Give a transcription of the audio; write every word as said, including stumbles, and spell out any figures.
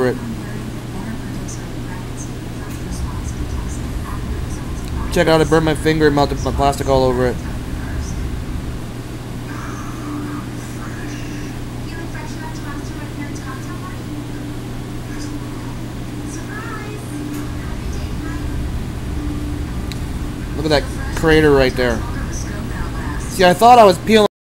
over it. Check it out, I burned my finger and melted my plastic all over it. Look at that crater right there. See, I thought I was peeling